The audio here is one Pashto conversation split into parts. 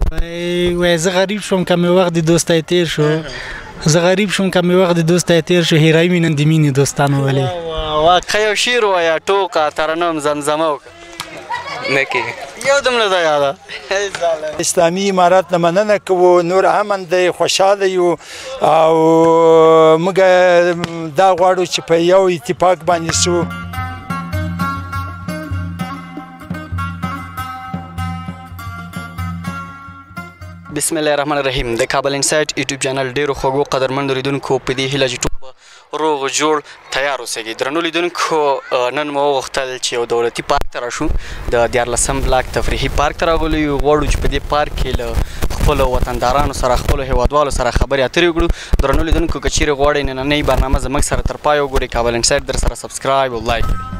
وای زه غریب شوم که مې وخت د دوستۍ تیر شو زه غریب شوم که مې وخت د دوستۍ تیر شو هیرای مې نن د مینې دوستانو ولې واقع یو شعر ووایه ټوکه ترنم زمزمه وکړه نه کېږي یو دم نه ده یاده اسلامي امارت نه مننه کوو نور امن دی خوشحاله یو او موږ دا غواړو چې په یو اتفاق باندې شو بسم الله الرحمن الرحیم د کابل انسایټ یوټیوب چینل ډیرو خوږو قدرمنو لیدونکو په دې هیله چې ټول روغ جوړ تیار اوسئ درنو لیدونکو نن مو وغوښتل چې یو دولتي پارک ته راشو د 14 بلاک تفریحي پارک ته راغلو یو غواړو چې په دې پارک کې له خپلو وطندارانو سره خپلو هیوادوالو سره خبرې اترې وکړو درنو لیدونکو که چیرې غواړئ نننۍ برنامه زموږ سره تر پایه وګورئ کابل انسایټ در سره سبسکرایب او لایک کړئ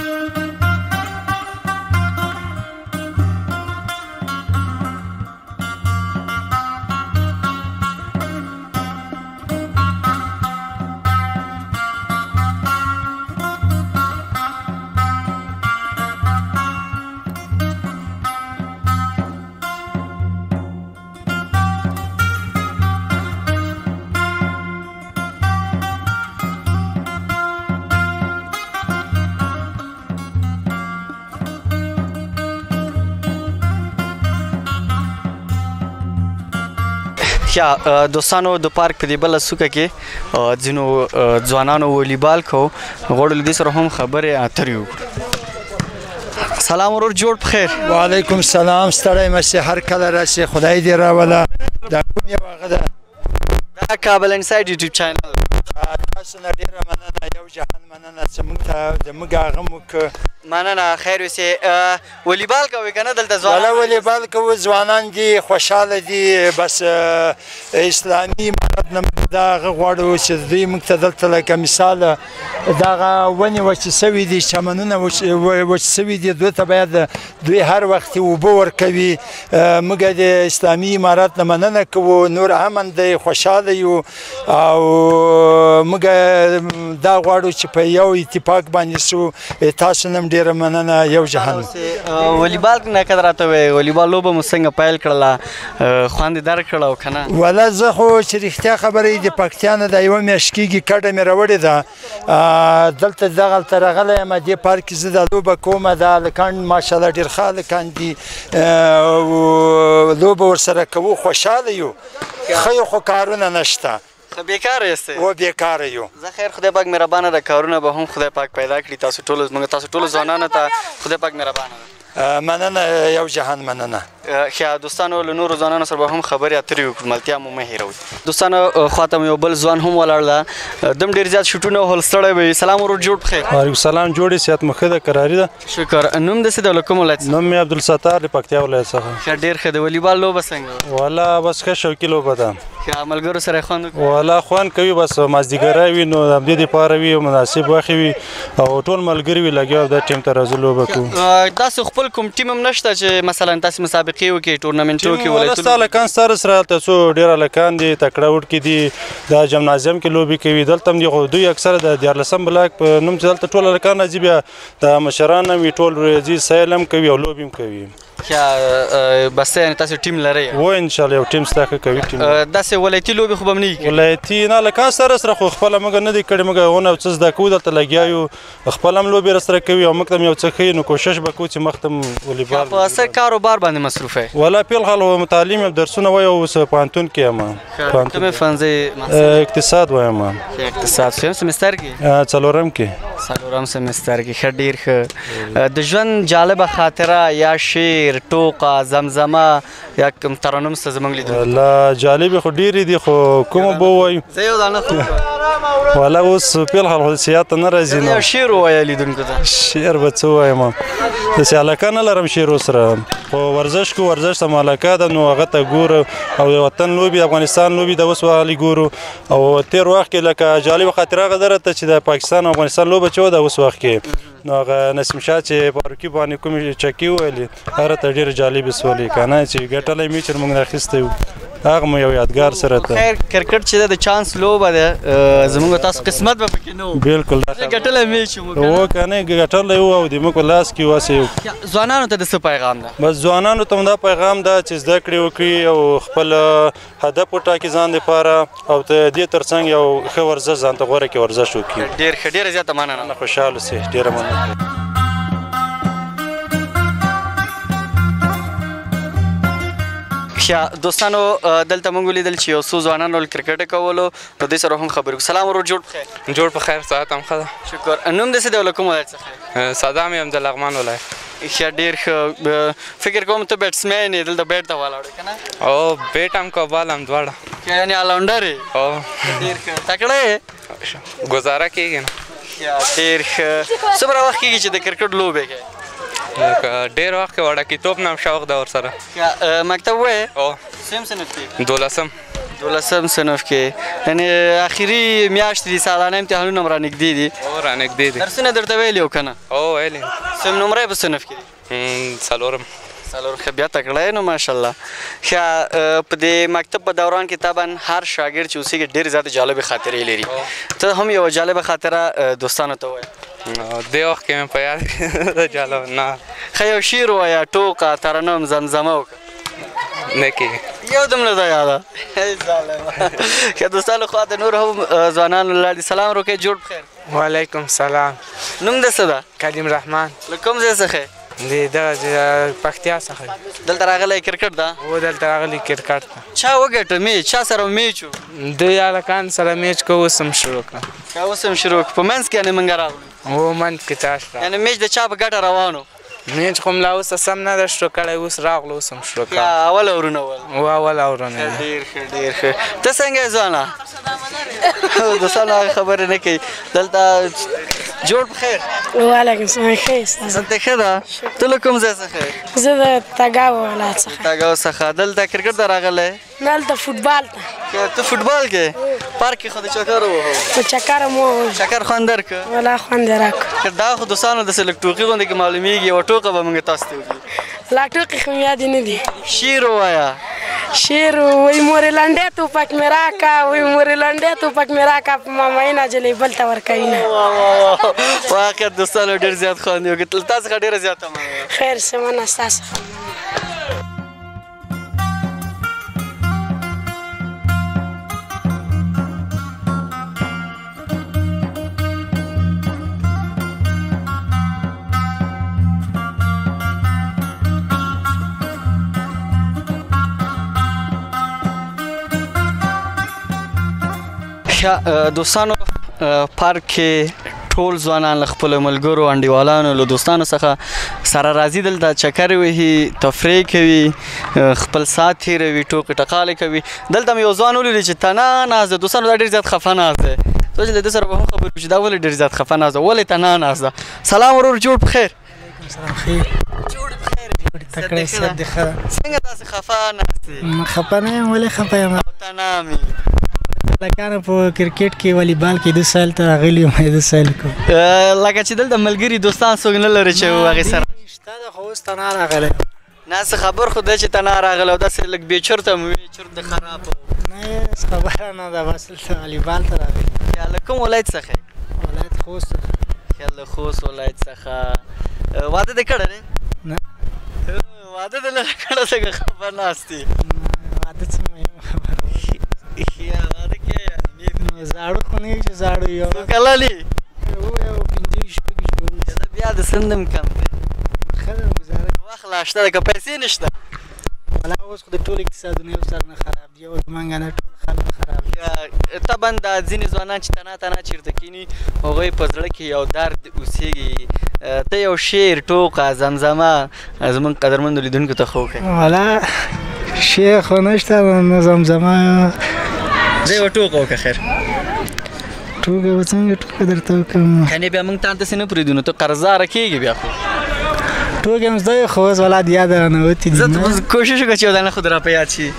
دوستانو د پارک په دې بله څوکه کې ځینو ځوانانو والیبال کو غواړو له دې سره هم خبرې اترې وکړو سلام ورور جوړ په خیر وعلیکم السلام ستړی مه شې هر کله راشې خدای دې راوله دا کوم یو هغه ده دا کابل انسایټ یوټیوب چینل تاسو نه ډېره مننه یو جهان مننه چې موږ ته زموږ هغه موږ مننه خیر اوسې والیبال کوئ که نه دلته ځوانان والیبال کوو ځوانان دي خوشحاله دي بس اسلامي امارت نه دا هغه غواړو چې دوی موږ ته دلته لکه مثال دغه ونې وچې سوي دي چمنونه وچ سوي دي دوی ته باید دوی هر وخت اوبه ورکوي موږ د اسلامي امارت نه مننه کوو نور امن دی خوشحاله یو او موږ دا غواړو چې په یو اتفاق باندې شو تاسو نه ډېره مننه یو جهان والیبال نه که راته وایې والیبال لوبه مو څنګه پیل کړله خوند یې درکړه او که نه ولا زه خو چې رښتیا خبره یې د پکتیا نه د یوه میاشت کېږي کډه مې راوړې ده دلته دغلته راغلی یم دې پارک کې زه دا لوبه کوم دا هلکان ماشاءالله ډېر ښه هلکان دي لوبه ورسره کوو خوشحاله یو ښه یو خو کارونه نشته بیکاره یاستئ و بیکاره یو زه خیر خدای پاک مهربانه ده کارونه به هم خدای پاک پیدا کړي تاسو ټولو ځوانانو ته خدای پاک مهربانه ده مننه یو جهان مننه ښه دوستانو له نورو ځوانانو سره به هم خبرې اترې وکړو ملتیا مو مه هېروئ دوستانو خواته مو یو بل ځوان هم ولاړ ده دم ډېر زیات شوټونه وهل ستړی به سلام ورور جوړ په خیر وعلیکم السلام جوړ یې صحت مو ښه ده کراري ده شکر نوم داسې ده له کوم ولایت څخه نوم مې عبدالستار د پکتیا ولایت څخه ښه ډېر ښه د والیبال لوبه څنګه والا بس ښه شوقي لوبه ده ښه ملګرو سره یې خوند وکړو والا خوند کوي بس مازدیګری وي نو د همدې دپاره وي مناسب وخت وي او ټول ملګري وي لګیا دا ټیم ته راځو لوبه کوو داسې خپل کوم ټیم هم نشته چې مثلا تاسې مسابقې وکړئ ټورنمنټ وکړئ ولسته هلکان سره سره هلته څو ډېر هلکان دي تکړه وړکي دي دا جمنازیم کې لوبې کوي دلته هم دي خو دوی اکثره د 14 بلاک په نوم چې دلته ټول هلکان راځي بیا د مشران هم وي ټول راځي سیل هم کوي او لوبې هم کوي بس یعنې تاسو ټیم لرئ و انشاءالله یو ټیم ستا ښه کوي ټیم داسې ولایتي لوبې خو به هم نه وي ولایتي نه هلکان سره سره خو خپله موږ نه دی کړی موږ هغونه څه زده کوو دلته لګیا یو خپله هم لوبې راسره کوي او موږ ته هم یو څه ښیي نو کوشش به کوو چې مخ ته هم والیبال په څه کاروبار باندې مصروف یې والا فی الحال تعلیم یم درسونه وایم اوس پوهنتون کې یم کومې ښوونځی اقتصاد وایم اقتصاد څویم سمستر کې څلورم کې څلورم سمستر کې ښه ډېر ښه د ژوند جالبه خاطره یا شعر ټوکه زمزمه یا کوم ترنم څه زموږ لیدونکو الله جالبې خو ډېرې دي خو کومه به ووایو زه یو دانه والا اوس فی الحال خو صحت ته نه راځي نو شعر ووایه لیدونکو ته شعر به څه ووایم داسې علاقه نه لرم شعر سره خو ورزش کو ورزش ته علاقه ده نو هغه ته ګورو او د وطن لوبې افغانستان لوبې د اوس وهلې ګورو او تېر وخت کې لکه جالبه خاطره هغه درته چې د پاکستان او افغانستان لوبه چې وه د اوس وخت کې نو هغه نسیم شاه چې فاروقي باندې کومې چکې وویلې هغه ته ډېرې جالبې سولې که نه چې ګټلی مې چې موږ اخیستی وو هغه مو یو یادګار سره ته خیر کرکټ چې د چانس لوبه ده زموږ تاسو قسمت به پکې نه و بالکل ګټلی میچ و و کنه ګټلی و او د موږ په لاس کې واسې ځوانانو ته د څه پیغام ده بس ځوانانو ته دا پیغام ده چې زده کړې وکړي او خپل هدف وټاکي ځان دپاره او د دې ترڅنګ یو ښه ورزش ځان ته غوره کړي ورزش وکړي ډېر ښه ډېره زیاته مننه خوشحاله سي ډېره مننه دوستانو دلته موږ ولیدل چې یو څو ځوانانو کرکټ کولو نو دوی سره هم خبرې وکړو سلام ورور جوړ بخیر جوړ په خیر ساعت هم ښه ده شکر نوم دې څه دی او له کوم ولایت څخه صدام یم د لغمان ولایت ښه ډېر ښه فکر کوم ته بیټسمین یې دلته بیټ ته ولاړې که نه او بیټ هم که بال هم دواړه یعنې آلراونډر یې او ډېر ښه تکړه یې ګزاره کېږي نه ډېر ښه څومره وخت کېږي چې د کرکټ لوبې کوې ډېر وخت کې وړکیتوب نه هم شوق ده ورسره مکتب وایې او سیم صنف کې 12م صنف کې یعنې آخري میاشتې دي سالانه امتحانونه هم رانږدې دي او رانږدې دي درسونه درته ویلي وو که نه او ویلي سم نمره په صنف کې دی 4م ښه بیا تکړه یې نو ماشاءالله ښه په دې مکتب په دوران کې طبعا هر شاګرد چې اوسېږي ډېرې زیاتې جالبې خاطرې لري ته هم یوه جالبه خاطره دوستانو ته ووایه دې وخت کې مې په یاد کې جالب نه ښه یو شعر ووایه ټوقه ترنم زمزمه وکړه نه کېږي یو دم نه ده یاده ښه دوستانو خواته نور هم ځوانان ولاړ دي سلام روکې جوړ بخیر وعلیکم سلام نوم دې څه ده کریم رحمان له کوم ځای څخه د پکتیا څخه دلته راغلی کرکټ ده و دلته راغلی کرکټ ته چا وګټه میچ چا سره میچ و دوی هلکان سره میچ کوو اوس هم شروع کړه اوس هم شروع په منځ کې یعنې موږ راغلو و منځ کې چا شته یعنې میچ د چا په ګټه روان و میچ خو ملا اوس سم نه ده شروع کړی اوس راغلو اوس هم شروع کړه اول اورونه ول و اول اورونه ډېر ښه ډېر ښه ته څنګه یې ځوانه دوستانو هغه خبرې نه کوي دلته جوړ بخیر وعلیکم سلام ښه یاست دلته ښه ده ته له کوم ځای څخه زه د تګاو ولایت څخه تګاو څخه دلته کرکټ ته راغلی دلته فوټبال ته ته فوټبال کې پارک کې خو د چکر ووهو په چکر مو چکر خوند درکړه ولا خوند یې راکړ دا خو دوستانو داسې لږ ټوقي غوندې کې معلومېږي یوه ټوقه به موږ تاسو ته وکړي لا ټوقې خو مې یادې نه دي شعر ووایه شعر وایي مورې لنډې توپک مې راکړه وایي مورې لنډې توپک مې راکړه په مامایي نجلۍ بل ته ورکوي نه واقعیت دوستانو ډېر زیات خوند یې وکړ تا څخه ډېره زیاته مننه خیر څه مننه ستا څخه دوستانو پارک کې ټول ځوانان له خپلو ملګرو انډیوالانو له دوستانو څخه سره راځي دلته چکر وهي تفریح کوي خپل ساعت تېروي ټوکې ټقالې کوي دلته مې یو ځوان ولیدی چې تنها ناست ده دوستانو دا ډېر زیات خفه ناست دی تاسو له دې سره به هم خبرې وشي دا ولې ډېر زیات خفه ناست ده ولې تنها ناست ده سلام ورور جوړ بخیر جوړ بخیر تکړه صحت دې ښه ده څنګه داسې خفه ناست یې خفه نه یم ولې خفه یم تنها مې لکانه په کرکټ کې والیبال کې 2 سال ته راغلی یم 2 سال کو لکه چې دلته ملګري دوستان څوک نه لري چې هغې سره شته ده خو اوس تنها راغلی نه څه خبر خو دی چې تنها راغلی او داسې لږ بې چرته مو وي چرت د خراب نه خبره نه ده بس دلته والیبال ته راغلی له کوم ولایت څخه ولایت خوست له خوست ولایت څخه واده دې کړی دی نه واده دې نه کړی څنګه خبر ناست یې واده څه مهم خبره واده کې زاړه خو نه چې زاړه یو کلالي یو 15 شپږ بیا د سندم کم دی ښه ده ګزاره وخت لا شته ده که پیسې نشته ولا اوس خو د ټول اقتصادونه یو سر نه خراب دي او زمونږ نه ټول خلک خراب دي طبعا دا ځینې ځوانان چې تنها چېرته کښېني هغوی په زړه کې یو درد اوسېږي ته یو شعر ټوقه زمزمه زموږ قدرمندو لیدونکو ته ښه وکړئ ولا شعر خو نشته نه زمزمه زه یوه ټوقه وکړه خیر ټوکه به څنګه ټوکه درته وکړم یعنې بیا موږ تان داسې نه پرېږدو نو ته قرضداره کېږي بیا خو ټوکې هم زده وي خو اوس ولا د یاده رانوتې دي زه کوشش وکړه چې یو دانه خو در راپه یاد شي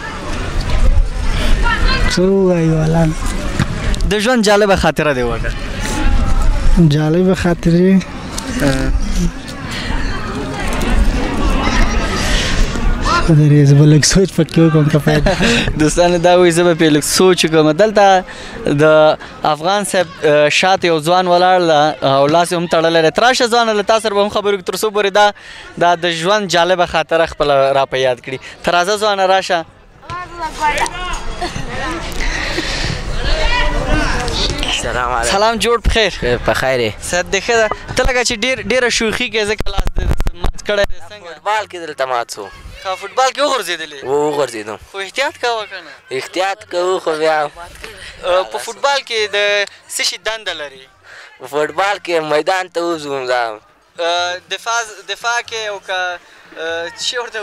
څه ووایو ولا د ژوند جالبه خاطره دې وکړه جالبه خاطرې خدای زه به لږ سوچ پکې وکړم که فایده دوستانو دا وایي زه به پرې لږ سوچ وکړم. دلته د افغان صاحب شاته یو ځوان ولاړ ده او لاس یې هم تړلی دی. تراشه ځوانه له تا سره به هم خبرې وکړو تر څو پورې دا د ژوند جالبه خاطره خپله را په یاد کړي. ته راځه ځوانه راشه. سلام جوړ بخیر. بخیر. صحت دې ښه ده؟ ته لکه چې ډېره شوخي کوې ځکه لاس دې مات کړی دی. څنګه فوټبال کې دلته مات شو. فوټبال کې وغورځېدلې؟ وغورځېدم. خو احتیاط کوه که نه؟ احتیاط کوو خو بیا په فوټبال کې د څه شي دنده لري؟ په فوټبال کې میدان ته وځو دا دفاع کې او که څه ورته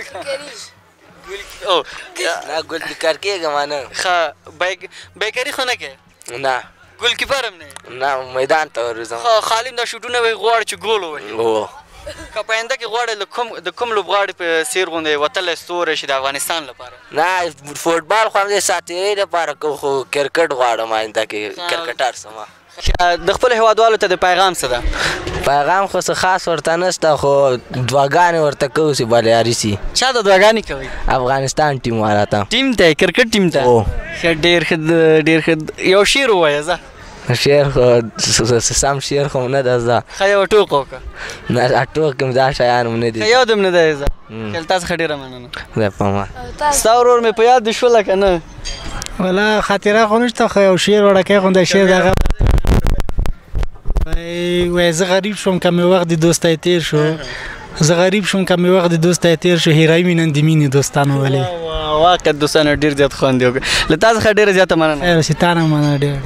نه ګول کیپر کېږم نه. ښه بیکري خو نه کوې؟ نه. ګول کیپر هم نه؟ نه میدان ته ورځم. خالي دا شوټونه وایي غواړي چې ګول ووهي. که په آینده کې غواړې د کوم لوبغاړي په څېر غوندې وتلی ستوری شي د افغانستان لپاره؟ نه فوټبال خو همدې ساتیرۍ لپاره کوو خو کرکټ غواړم آینده کې کرکټر سم. د خپلو هېوادوالو ته د پیغام څه ده؟ پیغام خو څه خاص ورته نشته خو دعاګانې ورته کوو چې بریالي سي. چا ته دعاګانې کوئ؟ افغانستان ټیم والا ته. ټیم ته کرکټ ټیم ته؟ ښه ډېر ښه. یو شعر ووایه ځه. شعر خو سم شعر خو نه ده زه. ښه یو ټوک وکړه. نه ټوک هم دا شیان هم نه دي. ښه یو دم نه دی زه. خیل تا څخه ډېره مننه. خدای په امان. ستا ورور مې په یاد دې شوله که نه؟ والا خاطره خو نشته خو یو شعر وړکی غونډی شعر دغه وایي زه غریب شوم که مې وخت د دوستی تېر شو. زه غریب شوم که مې وخت د دوستی تېر شو. هیرای مې نن د مینې دوستانو ولې. واقعا دوستانو ډېر زیات خوند یې وکړ. له تا څخه ډېره زیاته مننه. خیر اوسې تا نه مننه ډېر.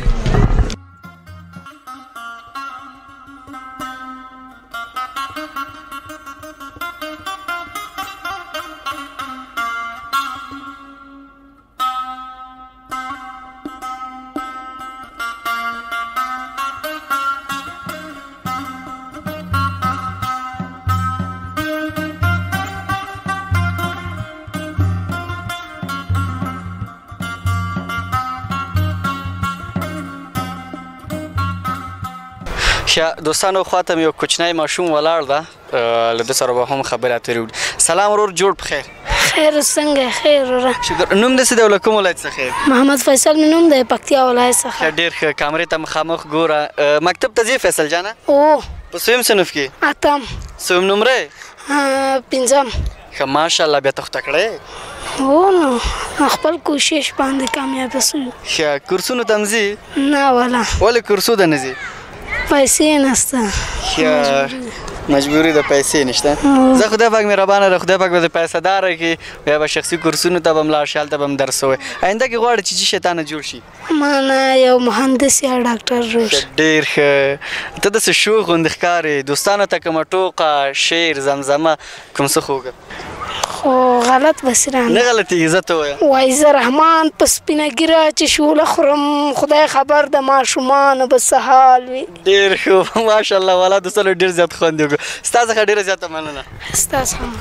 دوستانو خواته مې یو کوچنی ماشوم ولاړ ده له ده سره به هم خبرې اترې وکړو. سلام ورور جوړ بخیر. خیر څنګه خیر وروره. شکر. نوم دې څه دی او له کوم ولایت څخه یې؟ محمد فیصل مې نوم دی پکتیا ولایت څخه. ډېر ښه. کامرې ته مخامخ ګوره. مکتب ته ځې فیصل جانه؟ او په څویم صنف کې؟ اتم. څویم نمرې؟ پنځم. ښه ماشاءالله بیا ته خو تکړه یې. هو نو خپل کوشش باندې کامیابه شوي. ښه کورسونو ته هم ځې؟ نه والا. ولې کورسو ته نه ځې؟ پیسې نشته. مجبوري د پیسې نشته. زه خدای پاک مهربانه ده. خدای پاک به د پیسه داره کړي. بیا به شخصي کورسونو ته به هم لاړ شي. هلته به هم درس ووایي. آینده کې غواړې چې څه شی تا نه جوړ شي؟ ما نه یو مهندس یا ډاکټر جوړ شي. ډېر ښه. ته داسې شوخ غوندې ښکارې. دوستانو ته کومه ټوقه شعر زمزمه کوم څه خوږه؟ خو غلط بسران نه غلطیږي. زه ته وایه وایي زه رحمان په سپینه ږیره چې شوله خورم خدای خبر د ماشومانو به څه حال وي. ډېر ښه ماشاءالله والا دوستانو ډېر زیات خوند یې وکړو. ستا څخه ډېره زیاته مننه. ستاسو هم.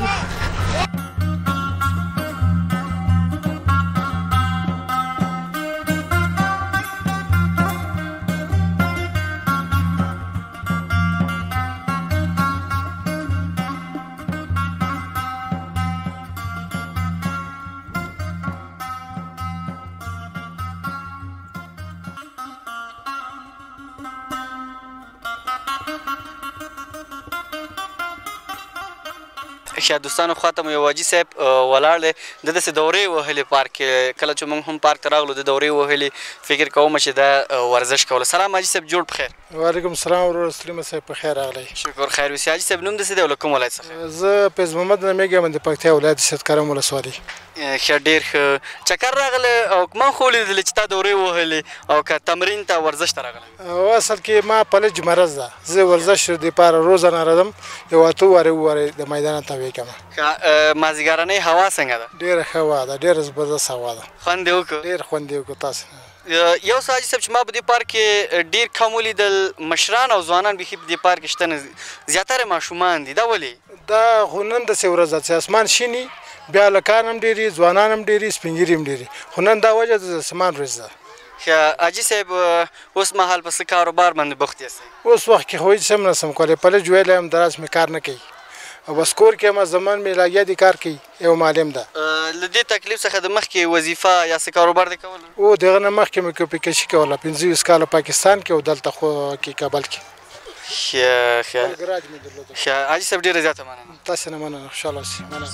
ښه دوستانو خواته مو یو حاجي صاحب ولاړ دی. د داسې دورې وهلې پارک کې. کله چې موږ هم پارک ته راغلو د دورې وهلې فکر کوم چې دا ورزش کوله. سلام حاجي صاحب جوړ بخیر. وعلیکم السلام ورور سلیمه صاحب په خیر راغلی. شکر خیر اوسې. حاجي صاحب نوم داسې دی او له کوم ولایت څخه؟ زه فیض محمد نومیږم د پکتیا ولایت سید کرم ولسوالۍ. ښه ډېر ښه. چکر راغلی او ما خو ولیدلې چې تا دورې وهلې او که تمرین ته ورزش ته راغلی؟ او اصل کې ما فلج مرض ده. زه ورزش دپاره روزانه راځم یو اته وارې د میدان ته ویږم. مازدیګرنۍ هوا څنګه ده؟ ډېره ښه هوا ده. ډېره زبردست هوا ده. خوند دې وکړو؟ ډېر خوند یې وکړو. تاسو یو څه حاجي صاحب چې ما په دې پارک کې ډېر کم ولیدل مشران او ځوانان بیخي په دې پارک کې شته نه. زیاتره ماشومان دي. دا ولې؟ دا خو نن داسې ورځ ده چې اسمان شیني بیا هلکان هم ډېري ځوانان هم ډېري سپین ږیري هم ډېري. خو نن دا وجه د اسمان ورځ ده. ښه حاجي صاحب اوس مهال په څه کاروبار باندې بوخت یاستئ؟ اوس وخت کې خو هېڅ هم نشم کولی. فلج ویلی یم دراز مې کار نه کوي او بس کور کې ما زمان مې لګیا دي کار کوي یو معلم ده له دې تکلیف څخه د مخکې وظیفه یا څه کاروبار دی کولی او دغه نه مخکې مې کپیکشي کوله 15 کاله پاکستان کې او دلته خو کې کابل کې ښه حاجي صاحب ډېره زیاته مننه تاسې نه مننه خوشحاله اوسئ مننه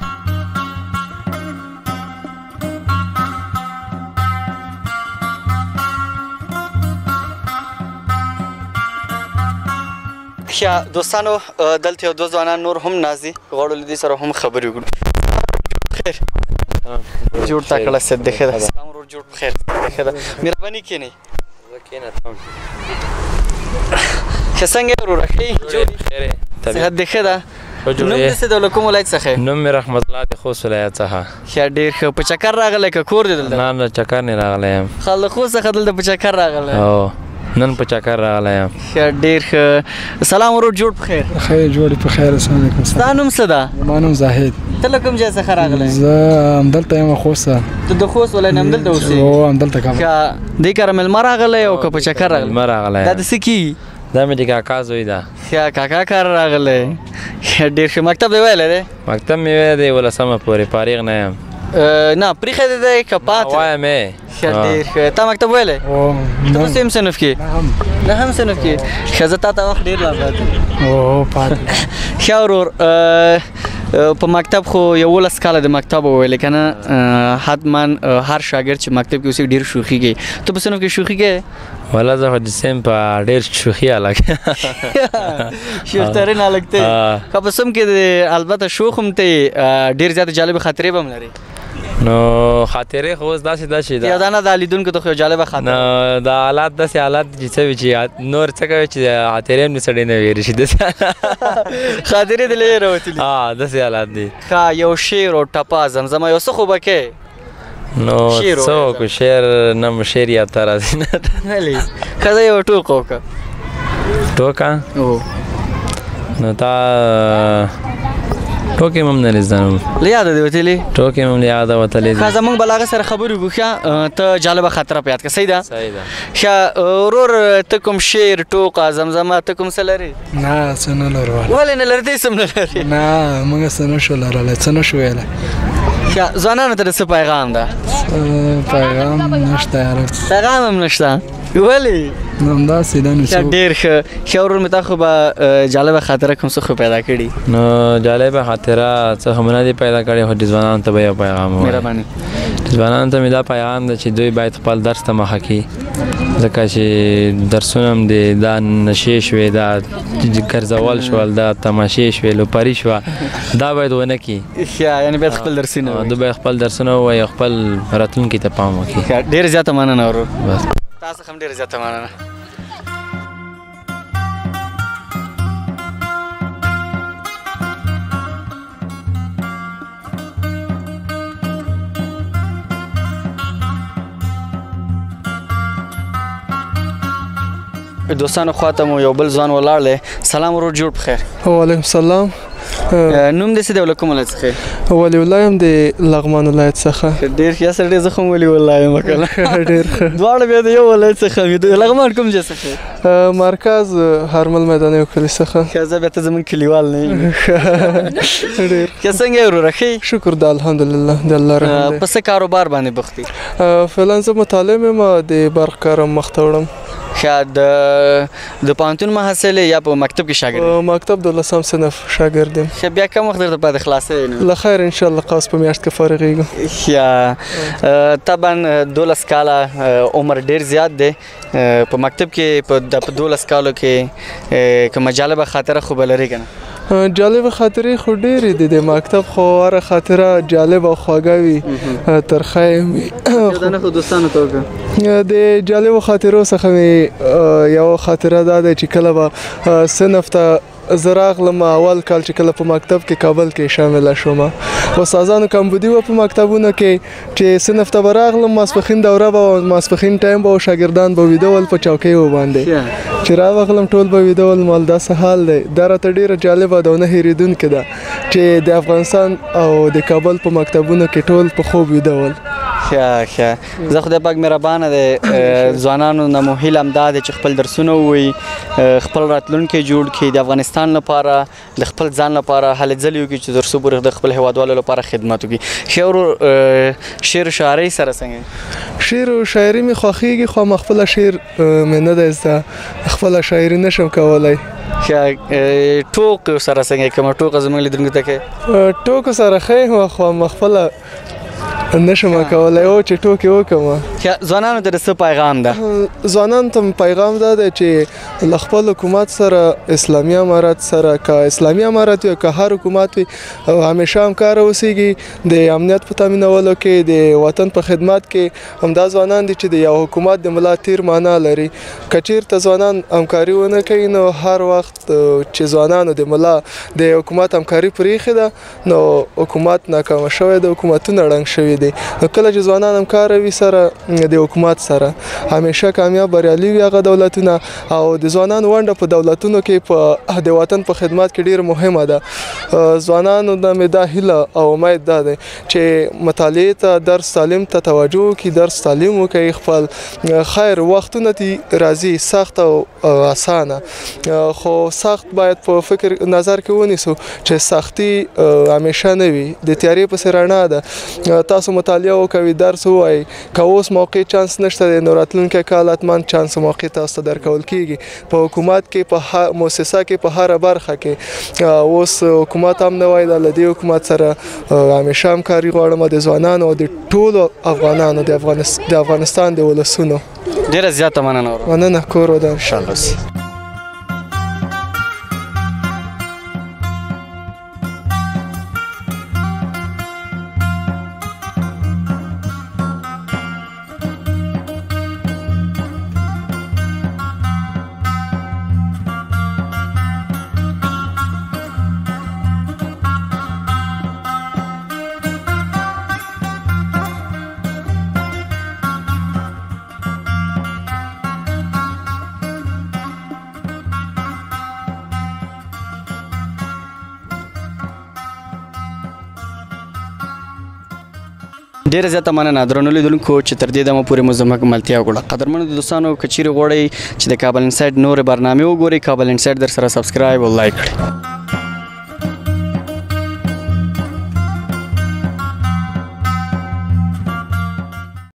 دوستانو دلته یو دوه ځوانان نور هم ناست دي غواړو له دې سره هم خبرې وکړو خیر جوړ تا کړه سید د ښه ده سلام ورور جوړ په خیر د ښه ده مهرباني کښېنئ ښه څنګه یې وروره ښه یې صحت د ښه ده نوم دې څه دی له کوم ولایت څخه نوم مې رحمت الله د خوست ولایت څخه ښه ډېر ښه په چکر راغلی که کور دی دلته نه چکر نه راغلی یم خل د خوست څخه دلته په چکر راغلی نن په چکر راغلی یم ښه ډېر ښه سلام ورور جوړ په خیر خیر جوړ په خیر السلام علیکم ستا نوم څه ده ما نوم زاهد ته له کوم ځای څخه راغلی زه همدلته یم خوست ته د خوست ولایت نه همدلته اوسېږې او همدلته کوم ښه دې کاره مېلمه راغلی او که په چکر راغلی مېلمه راغلی دا د څه کېږي دا مې د کاکا زوی ده ښه کاکا کار راغلی ډېر ښه مکتب دې ویلی دی مکتب مې ویلی دی 11مه پورې فارغ نه یم نه پرېښی دی دی که پاتې وایم ښه ډېر ښه تا مکتب ویلی ته په سیم صنف کې نهم صنف کې ښه زه تا ته وخت ډېر لا پاتې ښه ورور په مکتب خو 11 کاله د مکتب وویلې که نه حتما هر شاګرد چې مکتب کې اوسېږي ډېر شوخي کوي ته په صنف کې شوخي کوې والله زه خو د سیم په ډېر شوخي هلک شوخترین هلک ته که په سم کې البته شوخ هم ته ډېر زیاتې جالبې خاطرې به هم لري نو خاطرې خو اوس داسې ده چې یاده نه د لیدونکو ته خو یو جالبه خاطره نو دا حالات داسې حالات دي چې څه وي چې نور څه کوي چې خاطرې هم د سړی نه ویرې شي داسې خاطرې دې له یې راوتلي داسې حالات دي ښه یو شعر او ټپه زمزمه یو څه خو به کې نو څه وکړو شعر نه مو شعر یاد ته راځي نه ولې ښه زه یو ټوکه وکړه ټوکه نو تا ټوکې هم نه زده له یاده دې وتلې ټوکې هم له یاده وتلې دي ښه زموږ به له هغه سره خبرې وکړو ښه ته جالبه خاطره په یاد کړه صحیح ده ښه ورور ته کوم شعر ټوکه زمزمه ته کوم څه لرې نه څه نه لرو ولې نه لرې ته هېڅ هم نه لرې نه موږ څه نه شو لرلی څه نه شو ویلی ښه ځوانانو ته د څه پیغام ده پیغام نشته یاره پیغام هم نشته ولې همداسې ده نو ډېر ښه ښه ورور مې تا خو به جالبه خاطره کوم څه خو پیدا کړي نو جالبه خاطره څه هم نه دي پیدا کړي خو د ځوانانو ته به یو پیغام ووایي مهرباني ځوانانو ته مې دا پیغام ده چې دوی باید خپل درس ته مخه کړي ځکه چې درسونه هم دي دا نشې شوې دا ګرځول شول دا تماشې شوې لوپاري شوه دا باید ونه کړي یعنې باید خپل درسونه دوی باید خپل درسونه ووایي خپل راتلونکي ته پام وکړي ډېره زیاته مننه ورور تاسو هم ډېره زیاته مننه دوستانو خواته مو یو بل ځوان ولاړ دی سلام ورور جوړ په خیر وعلیکم السلام نوم دې څه دی له کوم ولایت څخه ولی الله یم د لغمان ولایت څخه ډېر ښه سړی زه خو هم ولی الله یم که نه ډېر ښه دواړه بیا د یو ولایت څخه وي د لغمان کوم ځای څخه مرکز هرمل میداني کلي څخه ښه زه بیا ته زموږ کلیوال نه یم ډېر ښه څنګه یې وروره ښه شکر د الحمدلله د الله رحم دی په څه کاروبار باندې بوخت یې فعلا زه مطالعه یم د برق کار مخ ته وړم ښه د پوهنتون محصل یا په مکتب کې شاګرد مکتب د 10 صنف شاګرد یم ښه بیا کوم وخت درته پاتې خلاصوي له خیر انشاءالله قاس په میاشت کې فارغېږو ښه طبعا 12 کاله عمر ډېر زیات دی په مکتب کې په 12 کالو کې کومه جالبه خاطره خو به لرې که نه جالبه خاطرې خو ډېرې دي د مکتب خو هره خاطره جالبه او خوږه وي ترخه یې وي یادونه خو دوستانو ته وکړه د جالبو خاطرو څخه مې یوه خاطره دا ده چې کله به صنف ته زه راغلم اول کال چې کله په مکتب کې کابل کې شامله شوم استادانو کمبودي وه په مکتبونو کې چې صنف ته به راغلم ماسپښین دوره به ماسپښین ټایم به شاګردان به ویده ول په چوکیو باندې چې راغلم ټول به ویده ول مال داسې حال دی دا راته ډېره جالبه ده او نه هېرېدونکې ده چې د افغانستان او د کابل په مکتبونو کې ټول په خوب ویده ول ښه زه خدای پاک مهربانه دی ځوانانو نه مو هیله همدا ده چې خپل درسونه ووایي خپل راتلونکی جوړ کړي د افغانستان لپاره د خپل ځان لپاره هلې ځلې وکړي چې تر څو پورې د خپل هیوادوالو لپاره خدمت وکړي ښه ورور شعر و شاعرۍ سره څنګه شعر و شاعري مې خوښېږي خو ما خپله شعر مې نه دی زده خپله شاعري نشم کولی ټوک سره څنګه کومه ټوکه زموږ لیدونکو ته کوې ټوکو سره ښه خو ما خپله نشم کولی او چې ټوکې وکړم ځوانانو ته د څه پیغام ده ځوانانو ته پیغام دا دی چې له خپل حکومت سره اسلامي امارت سره که اسلامي امارت وي که هر حکومت وي همیشه همکاره اوسیږي د امنیت په تامینولو کې د وطن په خدمت کې همدا ځوانان دي چې د یو حکومت د ملا تیر معنا لري که چیرته ځوانان همکاري ونه کوي نو هر وخت چې ځوانانو د ملا د حکومت همکاري پرېښې ده نو حکومت ناکامه شوی د حکومتونه ړنګ شوي دي نو کله چې ځوانان همکاره وي سره د حکومت سره همیشه کامیاب بریالي وي هغه دولتونه او د ځوانانو ونډه په دولتونو کې په د وطن په خدمت کې ډېره مهمه ده ځوانانو ته مې دا هیله او امید دا دی چې مطالعې ته درس تعلیم ته توجه وکړي درس تعلیم وکړي خپل خیر وختونه دي راځي سخت او اسانه خو سخت باید په فکر نظر کې ونیسو چې سختي همیشه نه وي د تیارې پسې رڼا ده تاسو مطالعه وکوي درس ووایي که اوس موقع چانس نشته دی نو راتلونکی کال حتما چانس موقع تاسو ته درکول کیږي په حکومت کې په مؤسسه کې په هره برخه کې اوس حکومت هم نه وایي له دې حکومت سره همیشه همکاري غواړم د ځوانانو او د ټولو افغانانو د افغانستان د ولسونو ډېره زیاته مننه کور ودان انشاءالله ډیره زیاته مننه درنو لیدونکو چې تر دې دمه پورې مو زموږ ملتیا وکړه قدرمنو دوستانو که چیرې غواړئ چې د کابل انسایډ نورې برنامې وګورئ کابل انسایډ در سره سبسکرایب او لایک کړئ